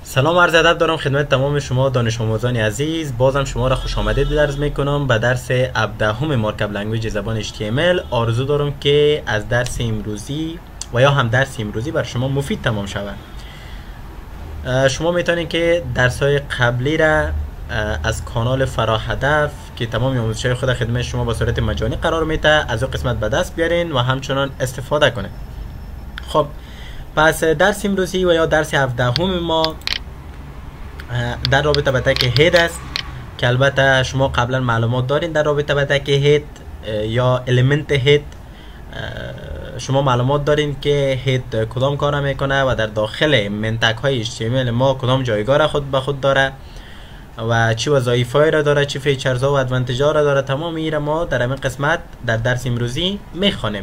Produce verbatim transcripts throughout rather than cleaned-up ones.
سلام عرض ادب دارم خدمت تمام شما دانش آموزان عزیز. بازم شما را خوش آمدید عرض میکنم به درس هفدهم مارکاپ لنگویج زبان اچ تی ام ال. آرزو دارم که از درس امروزی و یا هم درس امروزی بر شما مفید تمام شود. شما میتونید که درس های قبلی را از کانال فراهدف که تمام آموزش های خود خدمت شما با صورت مجانی قرار میده از اون قسمت به دست بیارین و همچنان استفاده کنید. خب پس درس امروزی و یا درس هفدهم ما در رابطه با تک هید است که البته شما قبلا معلومات دارین در رابطه با تک هید یا الیمنت هید. شما معلومات دارین که هید کدام کار میکنه و در داخل منطق های اچ تی ام ال ما کدام جایگاه را خود به خود داره و چی وظایفای را داره، چی فیچرزها و ادوانتیجا را داره. تمام این را ما در این قسمت در درس امروزی میخوانیم.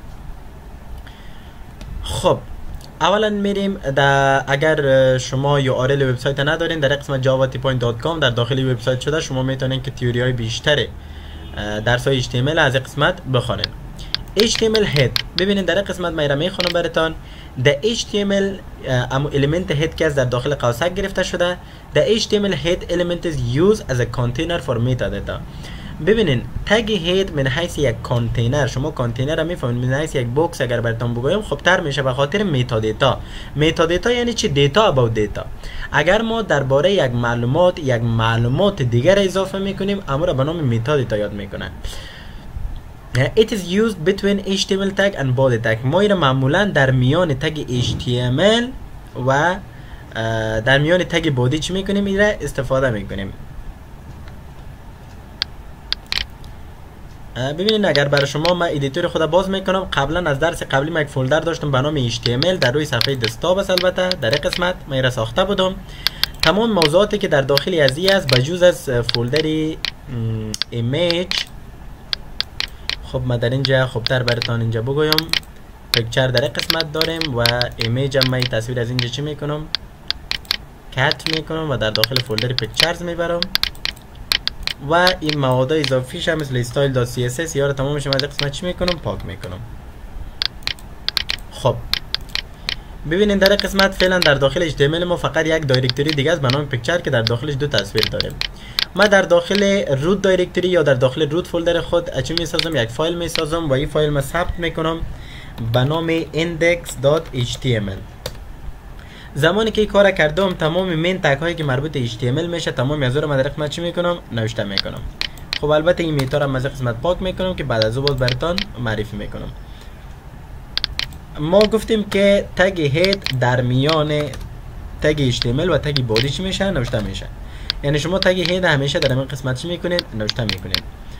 خب اولا میریم در اگر شما یو آر ال وبسایت ندارین در قسمت جاوا تی پوینت دات کام در داخل وبسایت شده شما میتونین که تئوری های بیشتر درس های اچ تی ام ال از این قسمت بخونین. اچ تی ام ال head ببینید در این قسمت من میخونم براتون. the اچ تی ام ال امو element head که از در داخل قوسک گرفته شده. the اچ تی ام ال head element is used as a container for metadata. ببینین تگ هید من حیث یک کانتینر، شما کانتینر را میفهمید، من حیث یک باکس اگر براتون بگویم خب تر میشه به خاطر میتا دیتا. میتا دیتا یعنی چی؟ دیتا اباوت دیتا. اگر ما درباره یک معلومات یک معلومات دیگر اضافه میکنیم اما را به نام میتا دیتا یاد میکنه. It is used between اچ تی ام ال tag and body tag. ما این معمولا در میان تگ اچ تی ام ال و در میان تگ بادی چی میکنیم؟ این را استفاده میکنیم. ببینید اگر برای شما من ادیتور خود باز میکنم، قبلا از درس قبلی من یک فولدر داشتم به نام اچ تی ام ال در روی صفحه دسکتاپ است. البته در این قسمت من را ساخته بودم. تمام موضوعاتی که در داخل از این است بجز از فولدر ایمیج. خب من در اینجا خوبتر براتون اینجا بگویم پیکچر در این قسمت داریم و ایمیج هم من تصویر از اینجا چی میکنم؟ کات میکنم و در داخل فولدر پیکچرز میبرم و این مواد اضافیش هم مثل استایل دات سی اس اس یا تمامش از قسمت چی میکنم؟ پاک میکنم. خب ببینید در قسمت فعلا در داخل اچ تی ام ال ما فقط یک دایرکتوری دیگه است به نام پیکچر که در داخلش دو تصویر داریم. ما در داخل روت دایرکتوری یا در داخل روت فولدر خود چی میسازم؟ یک فایل میسازم و این فایل ما ثبت میکنم به نام index dot اچ تی ام ال. زمانی که این کار کردم تمام مین تگ هایی که مربوط به اچ تی ام ال میشه تمام از رو من در قسمت چی میکنم؟ نوشته میکنم. خب البته این میتا رو من از قسمت پاک میکنم که بعد از اون باز براتون معرفی میکنم. ما گفتیم که تگ هید در میان تگ اچ تی ام ال و تگ بادی چی میشه؟ نوشته میشه. یعنی شما تگ هید همیشه در این قسمت چی میکنید؟ نوشته میکنید.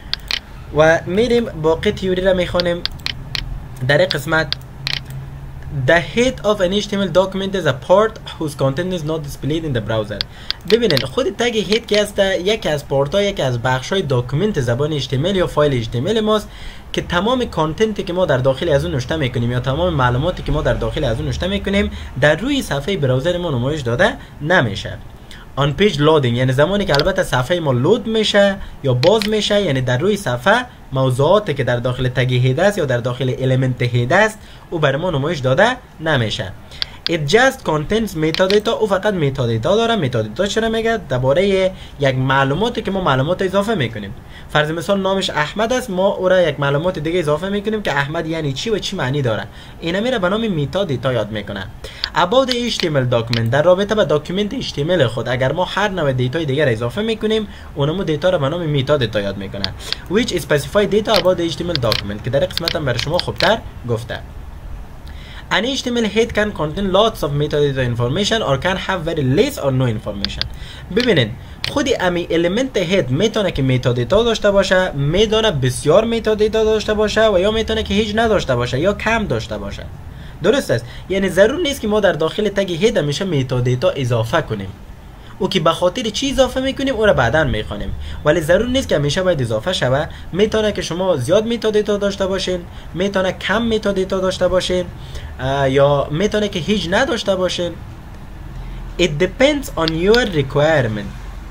و میریم باقی تئوری را میخوانیم. در این قسمت The head of an اچ تی ام ال document is a part whose content is not displayed in the browser. ببینید خود تگ هید که است یکی از پارت ها یکی از بخش های داکومنت زبان اچ تی ام ال یا فایل اچ تی ام ال ماست که تمام کانتنتی که ما در داخل از اون نوشته میکنیم یا تمام معلوماتی که ما در داخل از اون نوشته میکنیم در روی صفحه براوزر ما نمایش داده نمیشه. آن پیج لودینگ یعنی زمانی که البته صفحه ما لود میشه یا باز میشه، یعنی در روی صفحه موضوعاتی که در داخل تگ هید است یا در داخل الیمنت هید است او بر ما نمایش داده نمیشه. It just contains metadata. او فقط metadata داره. metadata چرا میگه؟ درباره یک معلوماتی که ما معلومات اضافه میکنیم. فرض مثال نامش احمد است، ما او را یک معلومات دیگه اضافه میکنیم که احمد یعنی چی و چی معنی داره. اینا میره به نام metadata یاد میکنه. About the اچ تی ام ال document در رابطه با داکیومنت اچ تی ام ال خود اگر ما هر نوع دیتای دیگر اضافه میکنیم اونمو دیتا را به نام metadata یاد میکنه. Which specify data about the اچ تی ام ال document که در قسمت هم برای شما خوبتر گفته. An اچ تی ام ال head can contain lots of metadata information or can have very less or no information. ببینید خودی امی element head میتونه که metadata داشته باشه، میتونه بسیار metadata داشته باشه و یا میتونه که هیچ نداشته باشه یا کم داشته باشه. درست است؟ یعنی ضرور نیست که ما در داخل تگ هید همیشه metadata اضافه کنیم. او که به خاطر چی اضافه میکنیم او را بعدا میخوانیم، ولی ضرور نیست که همیشه باید اضافه شوه. میتونه که شما زیاد میتادیتا داشته باشین، میتونه کم میتادیتا داشته باشین یا میتونه که هیچ نداشته باشین. It depends on your requirement.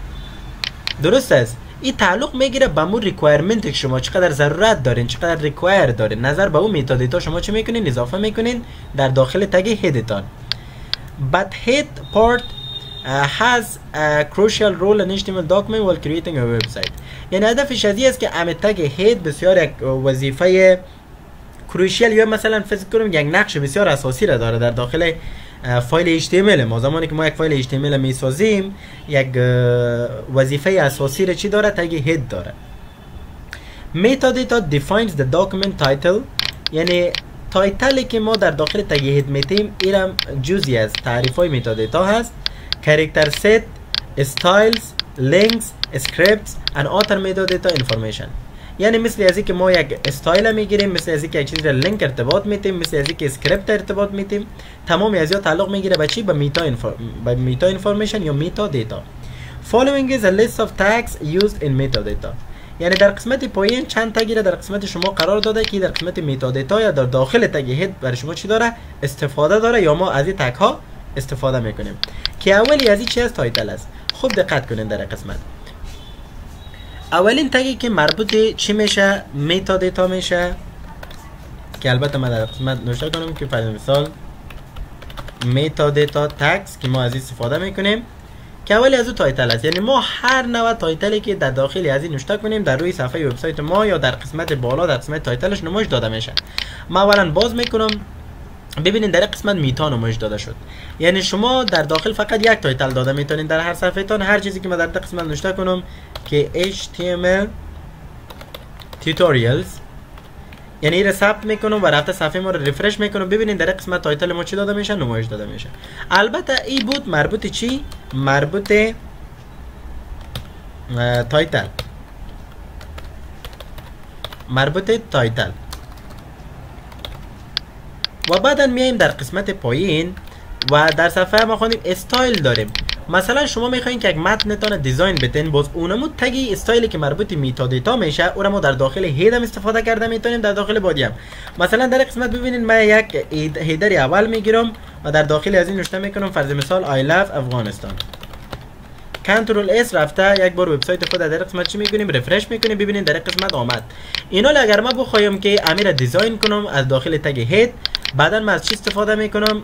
درست است؟ این تعلق میگیره به مو ریکوایرمنت که شما چقدر ضرورت دارین، چقدر ریکوایر دارین. نظر به اون میتادیتا شما چی میکنین؟ اضافه میکنین در داخل تگ هیدتان. But head part has a crucial role in H T M L document while creating a website. یعنی هدفش از است که ام تگ هید بسیار یک وظیفه کروشیال یا مثلا فکر کنم یک نقش بسیار اساسی را داره در داخل فایل اچ تی ام ال. ما زمانی که ما یک فایل اچ تی ام ال میسازیم یک وظیفه اساسی را چی داره؟ تگ هید داره. metadata defines the document title. یعنی تایتلی که ما در داخل تگ هید میتیم اینم جزئی از تعریف های metadata هست. character set, styles, links, scripts and other metadata information. یعنی مثل از اینکه ما یک استایل میگیریم، مثل از اینکه یک چیز را لینک ارتباط میتیم، مثل از اینکه اسکریپت ارتباط میتیم، تمام از تعلق میگیره به چی؟ به میتا انفور... به میتا انفورمیشن یا میتا دیتا. Following is a list of tags used in metadata. یعنی در قسمت پایین چند تگی را در قسمت شما قرار داده که در قسمت میتا دیتا یا در داخل تگ هید برای شما چی داره؟ استفاده داره یا ما از این تگ ها استفاده میکنیم. که اولی از این چی از تایتل است. خوب دقت کنین در قسمت. اولین تگی که مربوط چی میشه؟ میتا دیتا میشه که البته من در قسمت نوشته کنم که فرض مثال میتا دیتا تگز که ما از این استفاده میکنیم که اولی از او تایتل است. یعنی ما هر نوع تایتلی که در داخل از این نوشته کنیم در روی صفحه وبسایت ما یا در قسمت بالا در قسمت تایتلش نمایش داده میشه. ما اولا باز میکنم ببینید در قسمت میتا نمایش داده شد. یعنی شما در داخل فقط یک تایتل داده میتونید در هر صفحه تان. هر چیزی که من در قسمت نوشته کنم که اچ تی ام ال tutorials یعنی این رو ثبت میکنم و رفته صفحه ما رو ریفرش میکنم. ببینید در قسمت تایتل ما چی داده میشه؟ نمایش داده میشه. البته این بود مربوط چی؟ مربوط تایتل مربوط تایتل و بعدا میایم در قسمت پایین و در صفحه ما خوندیم استایل داریم. مثلا شما میخواین که یک متنتون دیزاین بتین، باز اونمو تگی استایلی که مربوط میتا دیتا میشه اون ما در داخل هیدم استفاده کرده میتونیم، در داخل بادی هم. مثلا در قسمت ببینید من یک هیدر اول میگیرم و در داخل از این نوشته میکنم فرض مثال I love افغانستان. کنترل اس رفته یک بار وبسایت خود در قسمت چی میکنیم؟ رفرش میکنیم. ببینید در قسمت آمد. اینا اگر ما بخوایم که امیر دیزاین کنم از داخل تگ هید، بعدا من از چی استفاده میکنم؟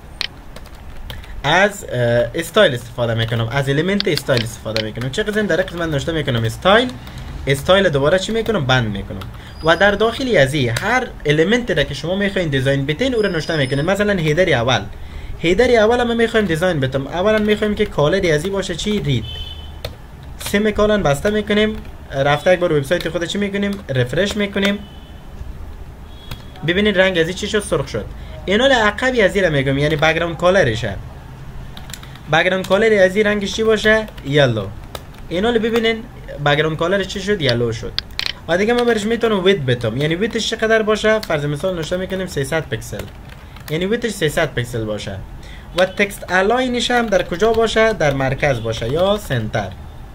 از استایل استفاده میکنم، از الیمنت استایل استفاده میکنم. چه قسم در قسمت نوشته میکنم استایل، استایل دوباره چی میکنم؟ بند میکنم و در داخلی از این هر الیمنت را که شما میخواین دیزاین بتین او را نوشته میکنید. مثلا هیدر اول، هیدر اول ما میخوایم دیزاین بتم، اولا میخوایم که کالر از این باشه چی؟ رید. سیم کالن بسته میکنیم، رفته یک بار وبسایت خود چی میکنیم؟ رفرش میکنیم. ببینید رنگ از این چی شد؟ سرخ شد. اینا عقبی از این را میگم، یعنی بک‌گراند کالرشه. بک‌گراند کالر از این رنگش چی باشه؟ یلو. اینا رو ببینین بک‌گراند کالر چی شد؟ یلو شد. و دیگه من برش میتونم ویت بتم، یعنی ویتش چقدر باشه؟ فرض مثال نوشته میکنیم سیصد پیکسل، یعنی ویتش سیصد پیکسل باشه. و تکست الاینش هم در کجا باشه؟ در مرکز باشه یا سنتر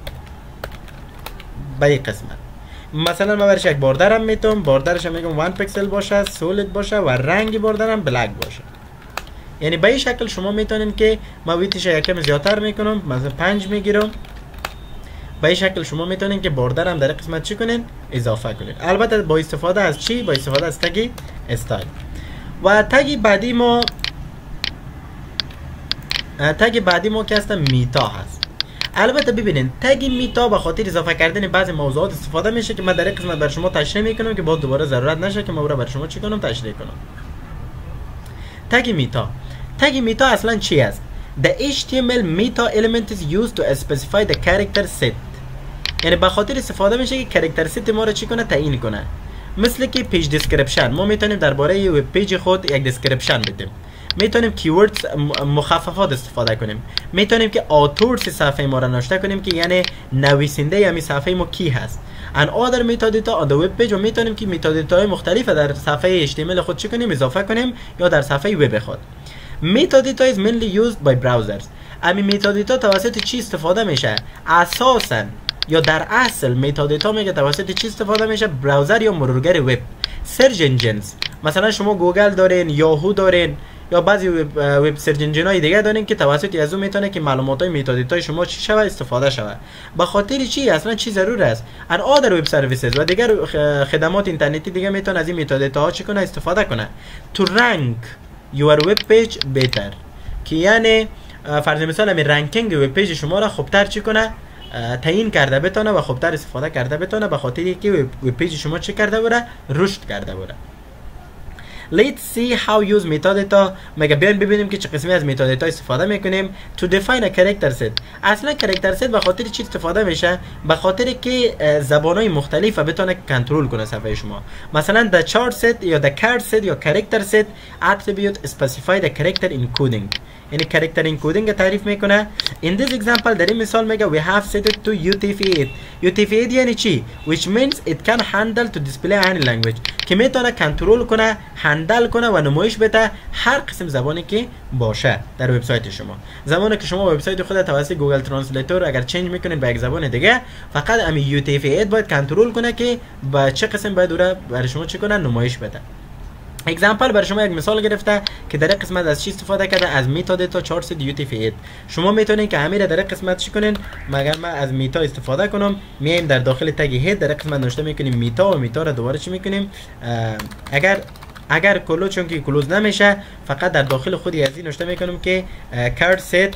به این قسمت. مثلا من برش یک باردر هم میتونم، باردرش هم میگم یک پیکسل باشه، سولید باشه و رنگ باردر هم بلک باشه. یعنی به این شکل شما میتونین که ما ویتش یکم زیادتر میکنم، مثلا پنج میگیرم. به این شکل شما میتونین که باردر هم در قسمت چی کنین؟ اضافه کنین. البته با استفاده از چی؟ با استفاده از تگ استایل. و تگ بعدی ما تگ بعدی ما که هست میتا هست. البته ببینین تگ میتا به خاطر اضافه کردن بعضی موضوعات استفاده میشه که من در قسمت بر شما تشریح میکنم که باز دوباره ضرورت نشه که ما برای بر شما چی کنم؟ تشریح کنم. تگ میتا. تگ میتا اصلا چی است؟ The اچ تی ام ال meta element is used to specify the character set. یعنی به خاطر استفاده میشه که character set ما رو چی کنه؟ تعیین کنه. مثل که پیج دیسکریپشن، ما میتونیم درباره وب پیج خود یک دیسکریپشن بدیم. میتونیم کیوردز مخففات استفاده کنیم. میتونیم که آتورز صفحه ما رو نوشته کنیم که یعنی نویسنده یعنی صفحه ما کی هست. and other metadata on the web page و میتونیم که متادیتا های مختلف در صفحه اچ تی ام ال خود چی کنیم؟ اضافه کنیم یا در صفحه وب خود. metadata is mainly used by browsers. امی متادیتا توسط چی استفاده میشه؟ اساسا یا در اصل متادیتا میگه توسط چی استفاده میشه؟ براوزر یا مرورگر وب. سرچ انجینز، مثلا شما گوگل دارین، یاهو دارین یا بعضی وب سرچ انجین های دیگه دارین که توسط از اون میتونه که معلومات های متادیتا شما چی شوه؟ استفاده شوه. به خاطر چی؟ اصلا چی ضرور است؟ ان other web services و دیگر خدمات اینترنتی دیگه میتونه از این متادیتا ها چی کنه؟ استفاده کنه to rank your web page better. که یعنی فرض مثال همین رنکینگ وب پیج شما را خوبتر چی کنه تعیین کرده بتونه و خوبتر استفاده کرده بتونه، به خاطر که وب پیج شما چی کرده بوده رشد کرده بوده. Let's see how use metadata. مگه بیاین ببینیم که چه قسمی از metadata استفاده میکنیم. To define a character set. اصلا character set به خاطر چی استفاده میشه؟ به خاطر که زبانهای مختلف بتونه کنترل کنه صفحه شما. مثلا the chart set یا the card set یا character set attribute specify the character encoding. یعنی character encoding تعریف میکنه. In this example در این مثال میگه we have set it to U T F eight. U T F eight یعنی چی؟ Which means it can handle to display any language. که میتونه کنترل کنه، هندل کنه و نمایش بده هر قسم زبانی که باشه در وبسایت شما. زمانی که شما وبسایت خود توسط گوگل ترنسلیتور اگر چنج میکنین به یک زبان دیگه، فقط امی U T F eight باید کنترل کنه که با چه قسم باید اون برای شما چه کنه نمایش بده. اگزامپل برای شما یک مثال گرفته که در این قسمت از چی استفاده کرده؟ از میتا دیتا چهار صد یو تی اف ایت. شما میتونین که همین در این قسمت چی کنین؟ مگر من از میتا استفاده کنم، میایم در داخل تگ هید در این قسمت نوشته میکنیم میتا و میتا را دوباره چی میکنیم؟ اگر اگر کلو چون که کلوز نمیشه، فقط در داخل خودی از این نوشته میکنم که کارت ست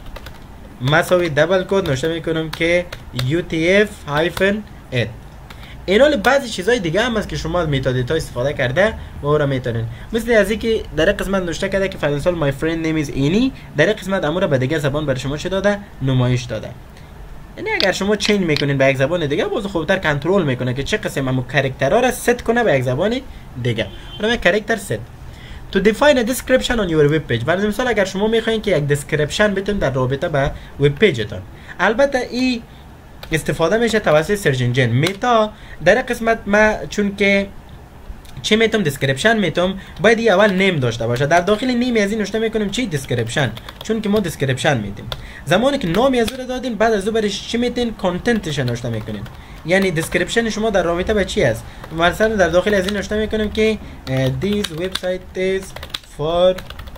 مساوی دبل کد نوشته میکنم که یو تی اف هایفن ایت. این حال بعضی چیزای دیگه هم هست که شما از میتا دیتا استفاده کرده و او را میتونین، مثل از اینکه در این قسمت نوشته کرده که فرض مثال my friend name is اینی، در این قسمت امور به دیگه زبان برای شما چه داده؟ نمایش داده. یعنی اگر شما چنج میکنین به یک زبان دیگه، باز خوبتر کنترل میکنه که چه قسم همون کاراکترها را ست کنه به یک زبان دیگه. اونم کاراکتر ست. To define a description on your web page. فرض مثال اگر شما میخواین که یک description بتون در رابطه با وب پیجتون، البته این استفاده میشه توسط سرچ انجین. میتا در قسمت ما چون که چی میتونم دیسکریپشن میتونم، باید ای اول نیم داشته باشه. در داخل نیم از این نوشته میکنیم چی؟ دیسکریپشن، چون که ما دیسکریپشن میدیم. زمانی که نامی از رو دادین، بعد از اون برش چی میتین؟ کانتنتش نوشته میکنین. یعنی دیسکریپشن شما در رابطه با چی است؟ مثلا در داخل از این نوشته میکنیم که this website is for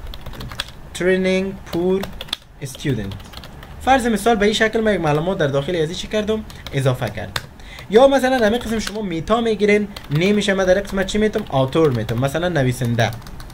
training poor student. فرض مثال به این شکل من یک معلومات در داخل ازی چی کردم؟ اضافه کردم. یا مثلا همین قسم شما میتا میگیرین، نمیشه من در قسمت چی میتونم؟ آتور میتونم، مثلا نویسنده.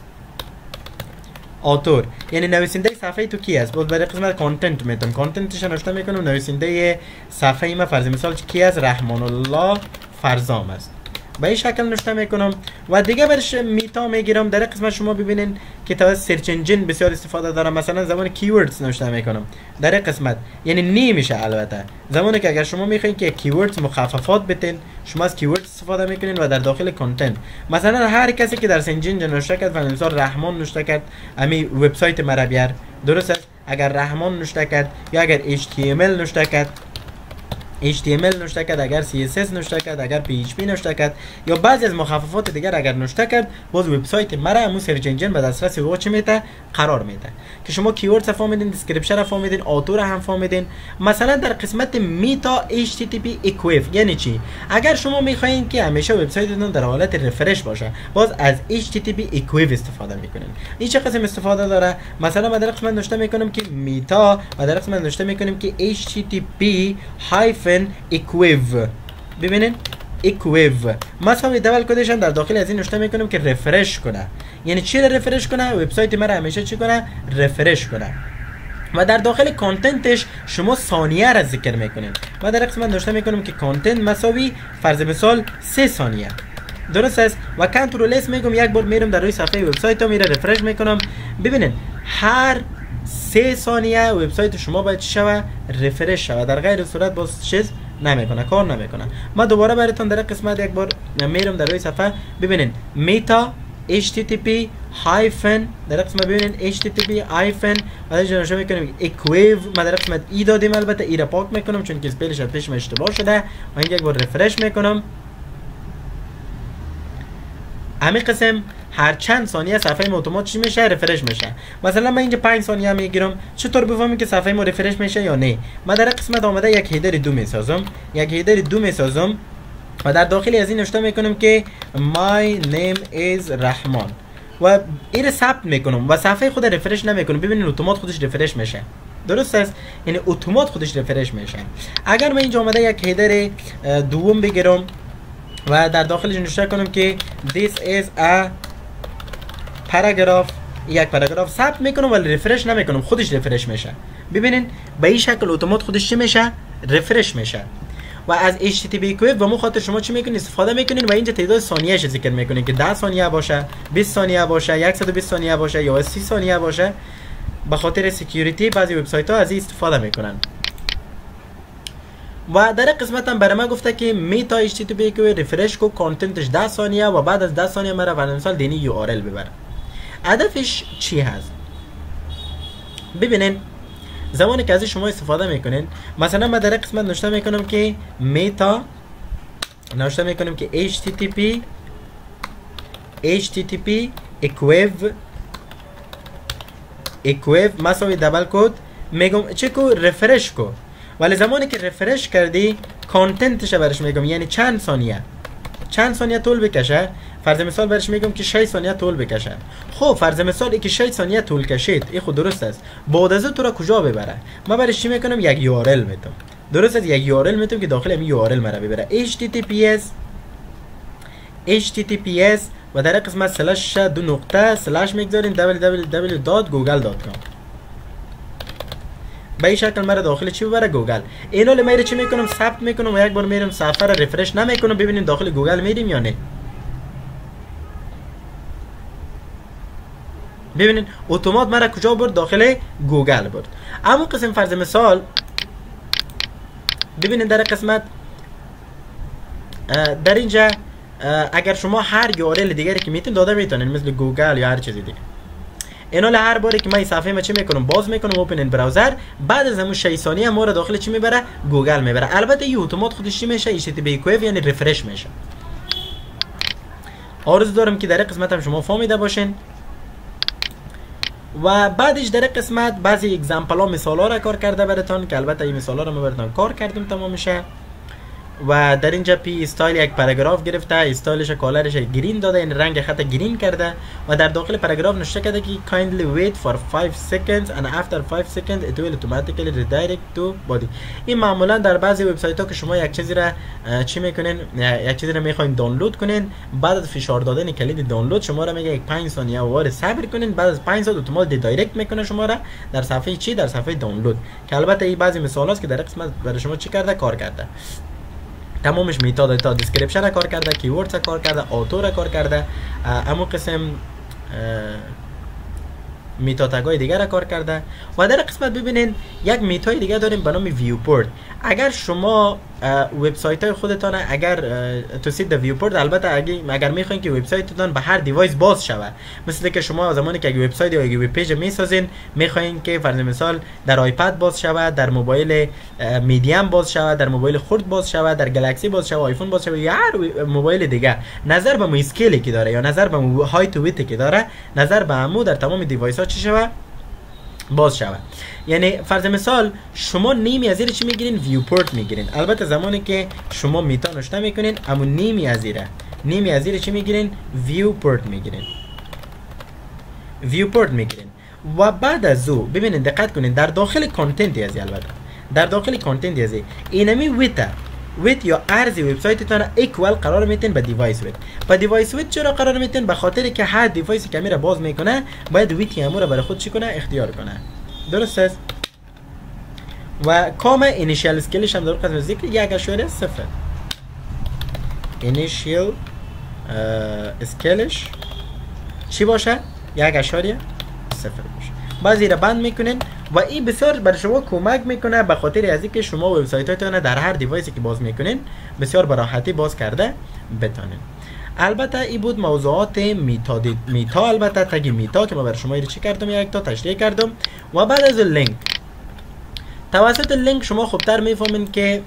آتور یعنی نویسنده صفحه تو کی است؟ باز برای قسمت کانتنت میتونم، کانتنتش نوشته میکنم نویسنده صفحه ما فرض مثال کی است؟ رحمان الله فرزام است. به این شکل نوشته میکنم و دیگه برش میتا میگیرم. در قسمت شما ببینین که توسط سرچ انجین بسیار استفاده دارم، مثلا زمان کیوردز نوشته میکنم در قسمت، یعنی نمیشه. البته زمانی که اگر شما میخواین که کیوردز مخففات بتین، شما از کیوردز استفاده میکنین و در داخل کانتنت مثلا هر کسی که در سرچ انجین نوشته کرد، مثلا رحمان نوشته کرد امی وبسایت مرا بیار، درست است؟ اگر رحمان نوشته کرد یا اگر اچ تی ام ال نوشته کرد، اچ تی ام ال نوشته کرد، اگر سی اس اس نوشته کرد، اگر پی اچ پی نوشته کرد یا بعضی از مخففات دیگر اگر نوشته کرد، باز وبسایت مرا همون سرچ انجین به دسترس او چه میده؟ قرار میده که شما کیوردز فهمیدین، دیسکریپشن فهمیدین، آتور هم فهمیدین. مثلا در قسمت میتا اچ تی تی پی اکویف یعنی چی؟ اگر شما میخواین که همیشه وبسایتتون در حالت رفرش باشه، باز از اچ تی تی پی اکویف استفاده میکنین. این چه قسم استفاده داره؟ مثلا ما در قسمت نوشته میکنم که میتا و در قسمت نوشته میکنیم که اچ تی تی پی هایفن اکویف. ببینین اکویف مساوی دبل کدش هم در داخل از این نوشته میکنم که رفرش کنه. یعنی چی رفرش کنه؟ وبسایت مرا همیشه چی کنه؟ رفرش کنه. و در داخل کانتنتش شما ثانیه را ذکر میکنین. و در قسمت نوشته میکنم که کانتنت مساوی فرض مثال سه ثانیه. درست است؟ و کنترل اس میگم یک بار میرم در روی صفحه وبسایت میره رفرش میکنم. ببینین هر سه ثانیه وبسایت شما باید شوه رفرش شوه، در غیر صورت باز چیز نمیکنه، کار نمیکنه. ما دوباره براتون در قسمت یک بار میرم در روی صفحه، ببینین میتا اچ تی تی پی هایفن در قسمت ببینین اچ تی تی پی هایفن و در جنوشه میکنیم اکویو. ما در قسمت ای دادیم، البته ای را پاک میکنم چون که اسپلش از پیش اشتباه شده و این یک بار رفرش میکنم. همین قسم هر چند ثانیه صفحه ما اتومات چی میشه؟ رفرش میشه. مثلا من اینجا پنج ثانیه میگیرم، چطور بفهمم که صفحه ما رفرش میشه یا نه؟ من در قسمت آمده یک هیدر دو میسازم، یک هیدر دو میسازم و در داخل از این نوشته میکنم که my name is رحمان و این رو ثبت میکنم و صفحه خود رفرش نمیکنم. ببینید اتومات خودش رفرش میشه. درست است؟ یعنی اتومات خودش رفرش میشه. اگر من اینجا آمده یک هیدر دوم بگیرم و در داخلش نوشته کنم که this is a paragraph یک پاراگراف ثبت میکنم ولی رفرش نمیکنم، خودش رفرش میشه. ببینین به این شکل اتومات خودش چی میشه؟ رفرش میشه. و از اچ تی تی پی کویب و مو خاطر شما چی میکنین؟ استفاده میکنین و اینجا تعداد ثانیه‌اش ذکر میکنین که ده ثانیه باشه، بیست ثانیه باشه، صد و بیست ثانیه باشه یا سی ثانیه باشه. به خاطر سکیوریتی بعضی وبسایت ها از این استفاده میکنن. و در قسمت هم برای ما گفته که میتا اچ تی تی پی کویب رفرش کو، کانتنتش ده ثانیه و بعد از ده ثانیه مرا برای مثال دینی یو آر ال ببره. هدفش چی هست؟ ببینین زمانی که از شما استفاده میکنین، مثلا من در قسمت نوشته میکنم که میتا، نوشته میکنم که اچ تی تی پی اچ تی تی پی اکویو اکویو مساوی دبل کد میگم چه کو رفرش کو، ولی زمانی که رفرش کردی کانتنتش برش میگم یعنی چند ثانیه چند ثانیه طول بکشه. فرض مثال برش میگم که شش ثانیه طول بکشه. خب فرض مثال ای که شش ثانیه طول کشید این خود درست است، بعد از تو را کجا ببره؟ ما برش چی میکنم؟ یک یو آر ال میتم. درست است، یک یو آر ال میتم که داخل این یو آر ال مرا ببره. اچ تی تی پی اس اچ تی تی پی اس و در قسمت سلش دو نقطه سلش میگذاریم دبلیو دبلیو دبلیو دات گوگل دات کام. به این شکل مرا داخل چی ببره؟ گوگل. اینو ل میره چی میکنم؟ ثبت میکنم و یک بار میرم صفحه را رفرش نمیکنم. ببینید داخل گوگل میریم یا نه. ببینید اتومات مرا کجا برد؟ داخل گوگل برد. اما قسم فرض مثال ببینید در قسمت در اینجا اگر شما هر یو آر ال دیگری که میتونید داده میتونید مثل گوگل یا هر چیزی دیگه، اینا ل هر باری که من این صفحه ما چی میکنم؟ باز میکنم اوپن این براوزر، بعد از همون شش ثانیه ما رو داخل چی میبره؟ گوگل میبره. البته این اتومات خودش چی میشه؟ اچ تی تی پی کویب یعنی رفرش میشه. آرزو دارم که در قسمت هم شما فهمیده باشین. و بعدش در قسمت بعضی اگزمپل ها مثال ها را کار کرده براتون که البته این مثال ها را ما براتون کار کردیم تمام میشه. و در اینجا پی استایل یک پاراگراف گرفته، استایلش کالرش گرین داده، این رنگ خط گرین کرده و در داخل پاراگراف نوشته کرده که kindly wait for five seconds and after five seconds it will automatically redirect to body. این معمولا در بعضی وبسایت ها که شما یک چیزی را چی میکنین، یک چیزی را میخواین دانلود کنین، بعد از فشار دادن کلید دانلود شما را میگه یک پنج ثانیه وار صبر کنین، بعد از پنج ثانیه اتومات ریدایرکت میکنه شما را در صفحه چی؟ در صفحه دانلود. که البته این بعضی مثال است که در قسمت برای شما چی کرده؟ کار کرده. تمامش میتا دیتا دیسکریپشن کار کرده، کیوردز کار کرده، آتو را کار کرده، اما قسم میتا تگای دیگر را کار کرده. و در قسمت ببینین یک میتای دیگه داریم به نام ویوپورت. اگر شما وبسایت های خودتان اگر تو سید ویوپورت، البته اگر اگر میخواین که وبسایتتان به هر دیوایس باز شود، مثل که شما زمانی که یک وبسایت یا یک وب پیج میسازین میخواین که فرض مثال در آیپد باز شود، در موبایل میدیم باز شود، در موبایل خرد باز شود، در گلکسی باز شود، آیفون باز شود یا هر موبایل دیگه، نظر به مو اسکیلی که داره یا نظر به مو های تو ویت که داره، نظر به عمو در تمام دیوایس ها چی شود؟ باز شود. یعنی فرض مثال شما نیمی از زیر چی میگیرین؟ ویوپورت میگیرین. البته زمانی که شما میتا نوشته میکنین اما نیمی از زیر نیمی از زیر چی میگیرین؟ ویوپورت میگیرین. ویوپورت میگیرین. و بعد از او ببینید دقت کنین در داخل کانتنتی از البته در داخل کانتنتی از اینمی ویتا ویت یا ارز وبسایتتان ایکوال قرار میتین به دیوایس ویت. به دیوایس ویت چرا قرار میتین؟ به خاطر که هر دیوایسی که میره باز میکنه باید ویتی امور برای خود چی کنه؟ اختیار کنه. درست است؟ و کام اینیشیال اسکیلش هم در قسمت ذکر یک اشاره صفر. اینیشیال اسکیلش چی باشه؟ یک اشاره صفر باشه. بعضی را بند میکنین و این بسیار برای شما کمک میکنه به خاطر از اینکه شما وبسایت هاتون در هر دیوایسی که باز میکنین بسیار به راحتی باز کرده بتونین. البته این بود موضوعات میتا دی... میتا البته تگ میتا که ما برای شما چی کردم یک تا تشریح کردم. و بعد از لینک توسط لینک شما خوبتر میفهمین که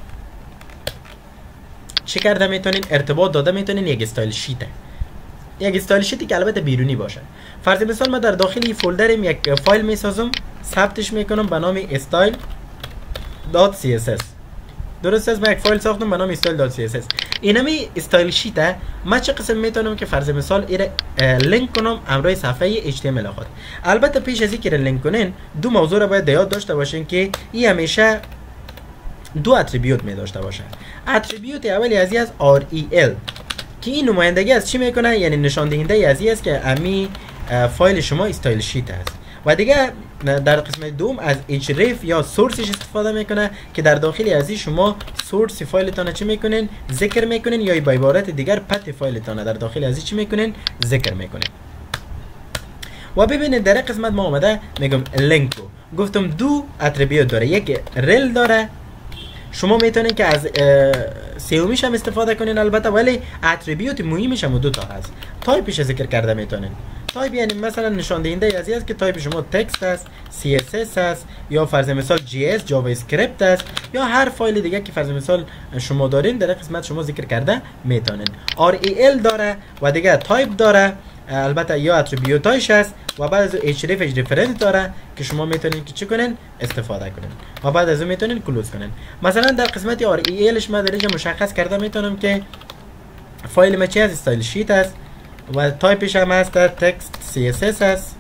چی کرده میتونین ارتباط داده میتونین. یک استایل شیته یک استایل شیتی که البته بیرونی باشه. فرض مثال من در داخل این فولدرم یک فایل میسازم، ثبتش میکنم به نام استایل دات سی اس اس. درست است؟ من یک فایل ساختم به نام استایل دات سی اس اس. اینمی استایل شیته. من چه قسم میتونم که فرض مثال ایره لینک کنم همراه صفحه اچ تی ام ال خود. البته پیش از اینکه لینک کنین دو موضوع را باید یاد داشته باشین که این همیشه دو اتریبیوت می داشته باشه. اتریبیوت اولی از این از آر ای ال که این نمایندگی از چی میکنه؟ یعنی نشان دهنده از این است که امی فایل شما استایل شیت است. و دیگه در قسمت دوم از href یا سورسش استفاده میکنه که در داخل از این شما سورس فایلتان چی میکنین ذکر میکنین یا به عبارت دیگر پت فایلتان در داخل از این چی میکنین ذکر میکنین. و ببینید در قسمت ما اومده میگم لینک گفتم دو اتریبیوت داره، یک رل داره، شما میتونین که از سیومیش هم استفاده کنین البته، ولی اتریبیوت مهمش هم دو تا هست. تایپش ذکر کرده میتونین. تایپ یعنی مثلا نشان دهنده ازی است که تایپ شما تکست است، سی اس اس است، یا فرض مثال جی اس جاوا اسکریپت است، یا هر فایل دیگه که فرض مثال شما دارین در قسمت شما ذکر کرده میتونین. آر ای ال داره و دیگه تایپ داره البته یا اتریبیوتایش است و بعد از href ریفرنس داره که شما میتونین که چی کنین استفاده کنین و بعد از اون میتونین کلوز کنین. مثلا در قسمت آر ای الش ما در اینجا مشخص کرده میتونم که فایل ما چی از استایل شیت است و تایپش هم هست تکست سی اس اس است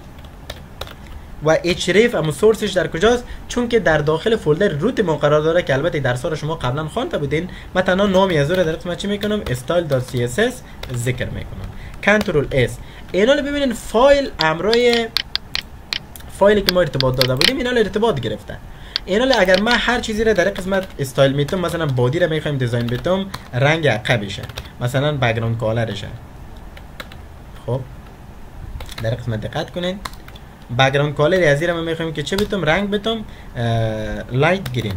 و href اما سورسش در کجاست؟ چون که در داخل فولدر روت ما قرار داره که البته درس رو شما قبلا خوانده بودین. من تنها نامی از اون در قسمت چی میکنم style.css ذکر میکنم. کنترل اس. اینا رو ببینین فایل امرای فایلی که ما ارتباط داده بودیم اینا رو ارتباط گرفته. اینا رو اگر ما هر چیزی رو در قسمت استایل میتونم، مثلا بادی رو میخوایم دیزاین بتم رنگ عقبشه، مثلا بک‌گراند کالرشه. خب در قسمت دقت کنین بک‌گراند کالر از این رو میخوایم که چه بتم رنگ بتم لایت گرین.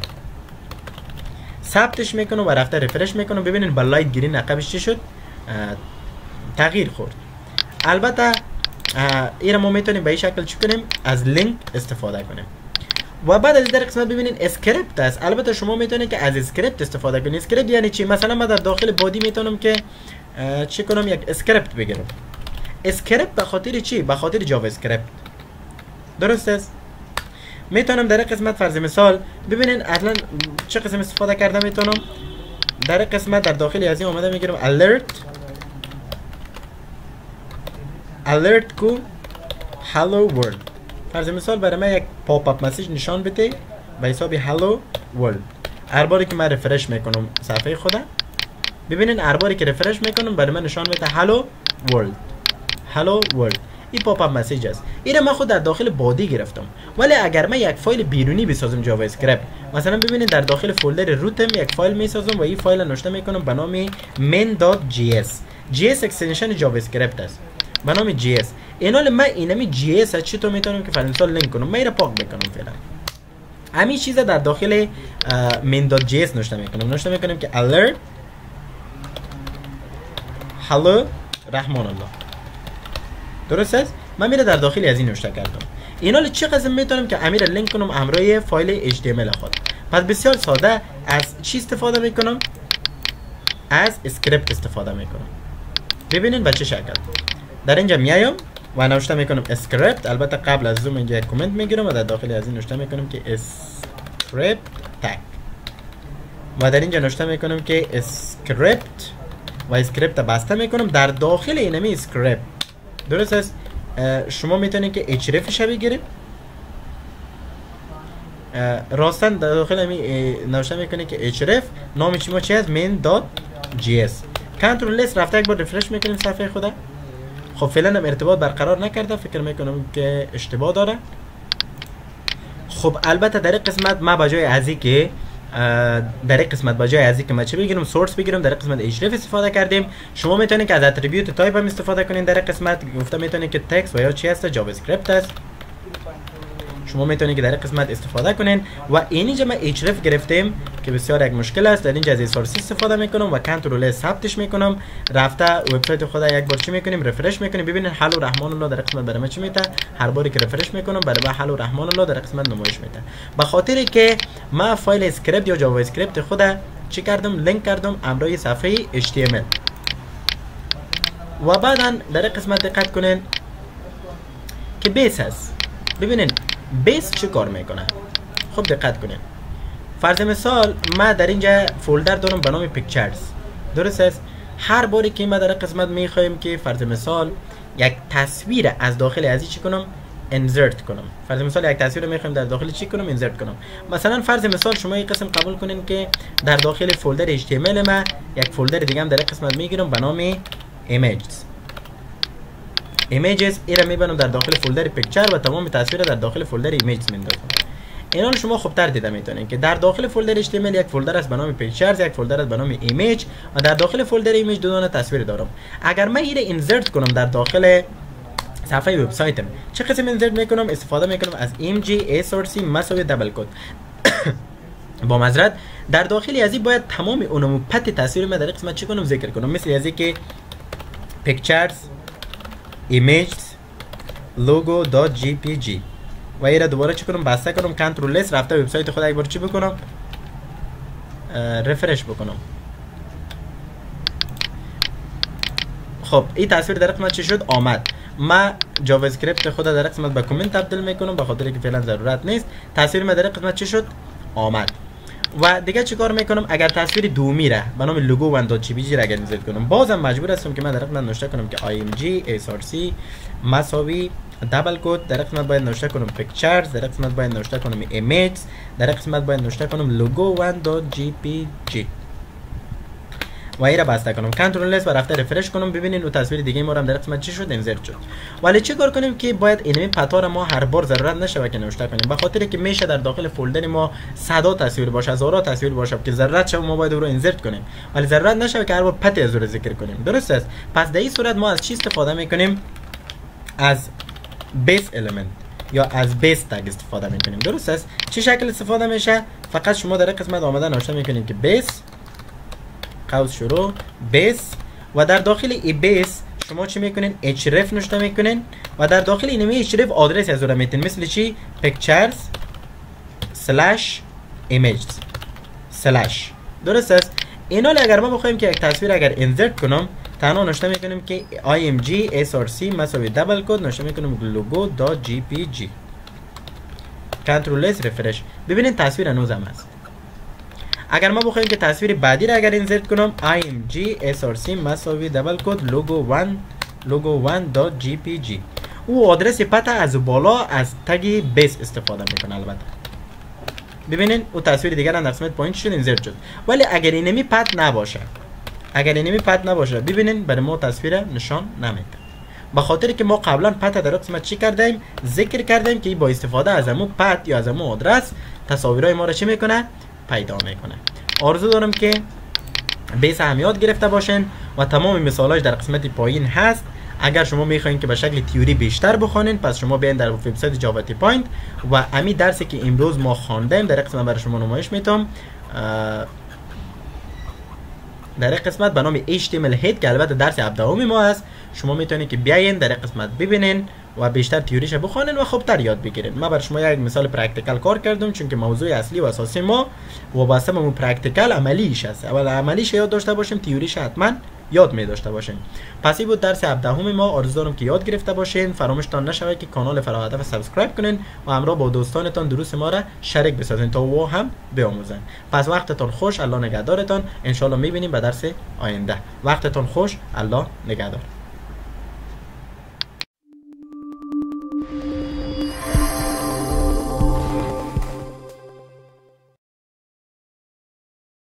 ثبتش میکنم و رفته رفرش میکنم. ببینین با لایت گرین عقبش چی شد؟ تغییر خورد. البته این ما میتونیم به این شکل چی کنیم از لینک استفاده کنیم. و بعد از در قسمت ببینین اسکریپت است. البته شما میتونید که از اسکریپت استفاده کنید. اسکریپت یعنی چی؟ مثلا من در داخل بادی میتونم که چی کنم یک اسکریپت بگیرم. اسکریپت به خاطر چی؟ به خاطر جاوا اسکریپت. درست است؟ میتونم در قسمت فرض مثال ببینین اصلا چه قسم استفاده کرده میتونم. در قسمت در داخل از این اومده میگیرم alert alert کو hello world. فرض مثال برای من یک پاپ اپ مسیج نشان بده به حساب hello world. هر باری که من رفرش میکنم صفحه خودم ببینین هر باری که رفرش میکنم برای من نشان بده hello world hello world. این پاپ اپ مسیج است. اینو من خود در داخل بادی گرفتم. ولی اگر من یک فایل بیرونی بسازم جاوا اسکریپت، مثلا ببینید در داخل فولدر روتم یک فایل میسازم و این فایل نوشته میکنم به نام main.js. جی اس اکستنشن جاوا اسکریپت است به نام جی اس. اینال من اینمی جی اس چطور میتونم که فرض مثال لینک کنم؟ من اینو پاک بکنم فعلا. همین چیزا در داخل main.js نوشته میکنم. نوشته میکنم که alert hello رحمان الله. درست است؟ من میره در داخل از این نوشته کردم. اینا چه قسم میتونم که امیر لینک کنم همراه فایل اچ تی ام ال خود. پس بسیار ساده از چی استفاده میکنم؟ از اسکریپت استفاده میکنم. ببینین به چه شکل. در اینجا میایم و نوشته میکنم اسکریپت. البته قبل از زوم اینجا یک کامنت میگیرم و در داخل از این نوشته میکنم که اسکریپت تگ. و در اینجا نوشته میکنم که اسکریپت و اسکریپت بسته میکنم در داخل اینمی اسکریپت. درست است؟ شما میتونید که href ش بگیرید. راستن در داخل همی نوشته میکنید که href نام چی ما چی هست؟ main.js. کنترل اس رفته یک بار رفرش میکنیم صفحه خدا. خب فعلا هم ارتباط برقرار نکرده، فکر میکنم که اشتباه داره. خب البته در این قسمت ما بجای از این که در این قسمت بجای از این که ما چه بگیرم سورس بگیرم، در این قسمت href استفاده کردیم. شما میتونید که از اتریبیوت تایپ هم استفاده کنین. در این قسمت گفته میتونید که تکست و یا چی هست؟ جاوا اسکریپت است. شما میتونید که در این قسمت استفاده کنین و اینجا ما href گرفتیم که بسیار یک مشکل است. در اینجا از سورس استفاده میکنم و کنترل اس ثبتش میکنم. رفته وبسایت خدا یک بار چی میکنیم؟ رفرش میکنیم. ببینید هلو رحمان الله در قسمت برای ما چی میده؟ هر باری که رفرش میکنم برای ما هلو رحمان الله در قسمت نمایش میده. به خاطر که ما فایل اسکریپت یا جاوا اسکریپت خدا چی کردم؟ لینک کردم همراه صفحه اچ تی ام ال. و بعدا در قسمت دقت کنین که بیس هست. ببینین بیس چه کار میکنه؟ خب دقت کنین. فرض مثال ما در اینجا فولدر دارم به نام پیکچرز. درست است؟ هر باری که ما در قسمت میخوایم که فرض مثال یک تصویر از داخل از چی کنم؟ انسرت کنم. فرض مثال یک تصویر میخوایم در داخل چی کنم؟ انسرت کنم. مثلا فرض مثال شما یک قسم قبول کنین که در داخل فولدر اچ تی ام ال ما یک فولدر دیگه هم در قسمت میگیرم به نام ایمیجز. ایمیجز ایرا میبرم در داخل فولدر پیکچر و تمام تصویر در داخل فولدر ایمیجز میندازم. اینا شما خوبتر دیده میتونین که در داخل فولدر اچ تی ام ال یک فولدر است به نام پیکچرز، یک فولدر است به نام ایمیج و در داخل فولدر ایمیج دو دانه تصویر دارم. اگر من اینو اینسرت کنم در داخل صفحه وبسایتم، چه قسم اینسرت میکنم؟ استفاده میکنم از ام جی اسرسی مساوی دبل کد. با معذرت در داخل از این باید تمام اونمو پت تصویر ما در قسمت چی کنم ذکر کنم، مثل از که پیکچرز ایمیج لوگو دات جی پی جی و ایره دوباره چی کنم بسته کنم کنترل اس رفته وبسایت خود یک بار چی بکنم رفرش بکنم. خب این تصویر در قسمت چی شد آمد. ما جاوا اسکریپت خود در قسمت به کامنت تبدیل میکنم به خاطر که فعلا ضرورت نیست. تصویر ما در قسمت چی شد آمد. و دیگه چیکار میکنم؟ اگر تصویر دومی را به نام لوگو ون دات جی پی جی را اگر اینسرت کنم، بازم مجبور هستم که من در قسمت نوشته کنم که آی ام جی اسرسی مساوی دبل کد، در قسمت باید نوشته کنم پیکچرز، در قسمت باید نوشته کنم ایمیج، در قسمت باید نوشته کنم لوگو ون دات جی پی جی و این را بسته کنم کنترل اس و رفته رفرش کنم. ببینین اون تصویر دیگه ما رو هم در قسمت چی شد اینسرت شد. ولی چه کار کنیم که باید اینمی پتا را ما هر بار ضرورت نشه که نوشته کنیم، به خاطر که میشه در داخل فولدر ما صدا تصویر باشه، هزارا تصویر باشه که ضرورت شه ما باید رو اینسرت کنیم، ولی ضرورت نشه که هر بار پت از رو ذکر کنیم. درست است؟ پس در این صورت ما از چی استفاده میکنیم؟ از بیس المنت یا از بیس تگ استفاده میکنیم. درست است؟ چه شکل استفاده میشه؟ فقط شما در قسمت آمده نوشته میکنیم که بیس قوس شروع بیس و در داخل ای بیس شما چی میکنین؟ href نوشته میکنین و در داخل اینمی href آدرس از اون میتین، مثل چی؟ pictures slash images slash. درست است؟ اینا اگر ما بخوایم که یک تصویر اگر اینسرت کنم، تنها نوشته میکنیم که آی ام جی اسرسی مساوی دبل کد، نوشته میکنیم لوگو دات جی پی جی، کنترل اس رفرش. ببینید تصویر هنوز هم هست. اگر ما بخوایم که تصویر بعدی را اگر اینسرت کنم، آی ام جی اسرسی مساوی دبل کد لوگو ون لوگو ون دات جی پی جی، او آدرس پتا از بالا از تگ بیس استفاده میکنه. البته ببینین او تصویر دیگر هم در قسمت پایین شد اینسرت شد. ولی اگر اینمی پت نباشه، اگر اینمی پت نباشه ببینین برای ما تصویر نشان نمیده، به خاطر که ما قبلا پت در قسمت چی کردیم؟ ذکر کردیم که با استفاده از همون پت یا از همون آدرس تصاویرهای ما رو چی میکنه؟ پیدا میکنه. آرزو دارم که بیس هم یاد گرفته باشین و تمام مثالاش در قسمت پایین هست. اگر شما میخواین که به شکل تیوری بیشتر بخونین، پس شما بیاین در وبسایت جاوا تی پوینت و امی درسی که امروز ما خواندیم در قسمت برای شما نمایش میتم. در قسمت به نام اچ تی ام ال هید که البته درس هفدهم ما هست، شما میتونید که بیاین در قسمت ببینین و بیشتر تیوریش بخونین و خوبتر یاد بگیرین. ما برای شما یک مثال پرکتیکال کار کردم، چون که موضوع اصلی و اساسی ما وابسته به اون پرکتیکال عملیش است. اول عملیش یاد داشته باشیم، تیوریش حتما یاد می داشته باشین. پس این بود درس هفدهم ما. آرزو دارم که یاد گرفته باشین. فراموشتان نشود که کانال فراهدف سابسکرایب کنین و همراه با دوستانتان دروس ما را شریک بسازین تا او هم بیاموزن. پس وقتتان خوش، الله نگهدارتان. ان شاء الله میبینیم به درس آینده. وقتتان خوش، الله نگهدار.